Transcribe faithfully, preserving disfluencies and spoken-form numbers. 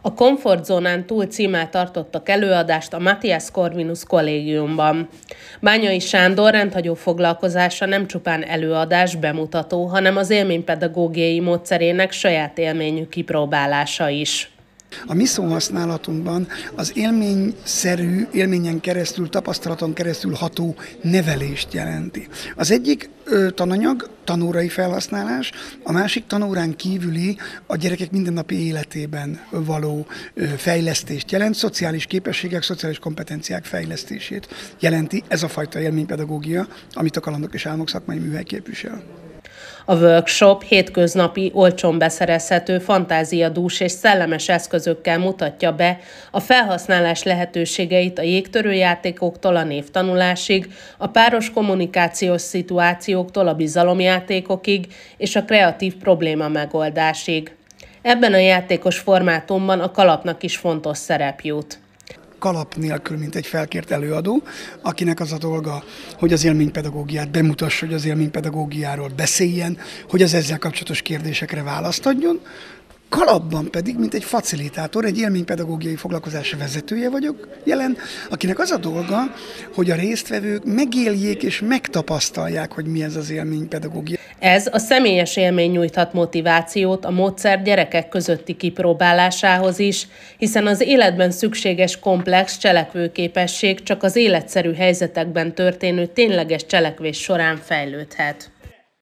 A Komfortzónán túl címmel tartottak előadást a Matthias Corvinus kollégiumban. Bányai Sándor rendhagyó foglalkozása nem csupán előadás, bemutató, hanem az élménypedagógiai módszerének saját élményű kipróbálása is. A mi szóhasználatunkban az élményszerű, élményen keresztül, tapasztalaton keresztül ható nevelést jelenti. Az egyik ö, tananyag, tanórai felhasználás, a másik tanórán kívüli a gyerekek mindennapi életében való ö, fejlesztést jelent, szociális képességek, szociális kompetenciák fejlesztését jelenti ez a fajta élménypedagógia, amit a Kalandok és Álmok szakmai műhely képvisel. A workshop hétköznapi, olcsón beszerezhető, fantáziadús és szellemes eszközökkel mutatja be a felhasználás lehetőségeit a jégtörőjátékoktól a névtanulásig, a páros kommunikációs szituációktól a bizalomjátékokig és a kreatív probléma megoldásig. Ebben a játékos formátumban a kalapnak is fontos szerep jut. Kalap nélkül, mint egy felkért előadó, akinek az a dolga, hogy az élménypedagógiát bemutassa, hogy az élménypedagógiáról beszéljen, hogy az ezzel kapcsolatos kérdésekre választ adjon. Kalapban pedig, mint egy facilitátor, egy élménypedagógiai foglalkozás vezetője vagyok jelen, akinek az a dolga, hogy a résztvevők megéljék és megtapasztalják, hogy mi ez az élménypedagógia. Ez a személyes élmény nyújthat motivációt a módszer gyerekek közötti kipróbálásához is, hiszen az életben szükséges komplex cselekvőképesség csak az életszerű helyzetekben történő tényleges cselekvés során fejlődhet.